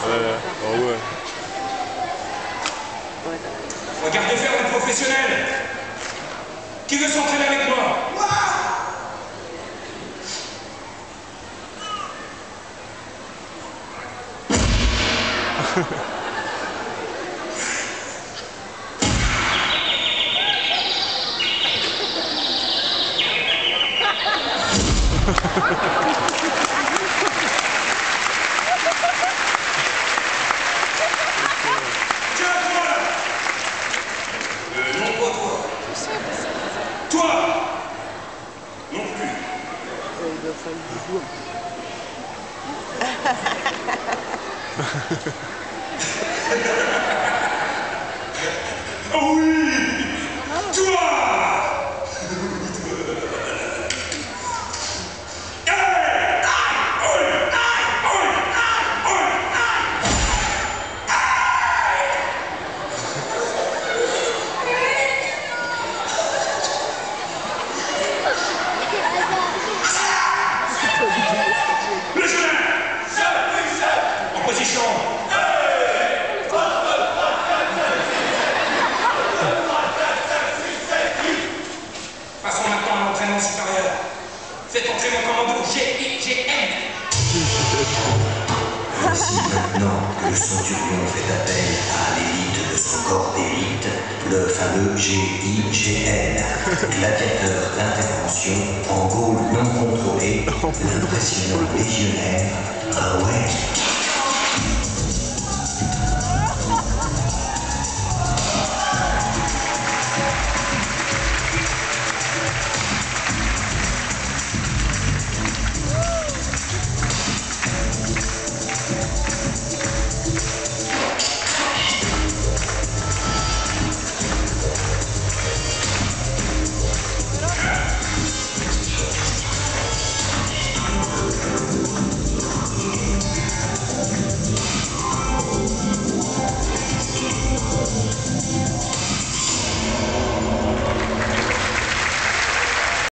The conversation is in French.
Ah ouais. Regarde faire le professionnel. Qui veut s'entraîner avec moi? Toi! Non plus. Il doit faire le bisou. Oh oui! Toi! Le chemin! En position! Passons maintenant à l'entraînement supérieur. Cet entraînement commando GIGN. Voici maintenant que le Centurion fait appel à l'élite de son corps d'élite, le fameux GIGN, gladiateur d'intervention en Gaule non contrôlée, l'impressionnant légionnaire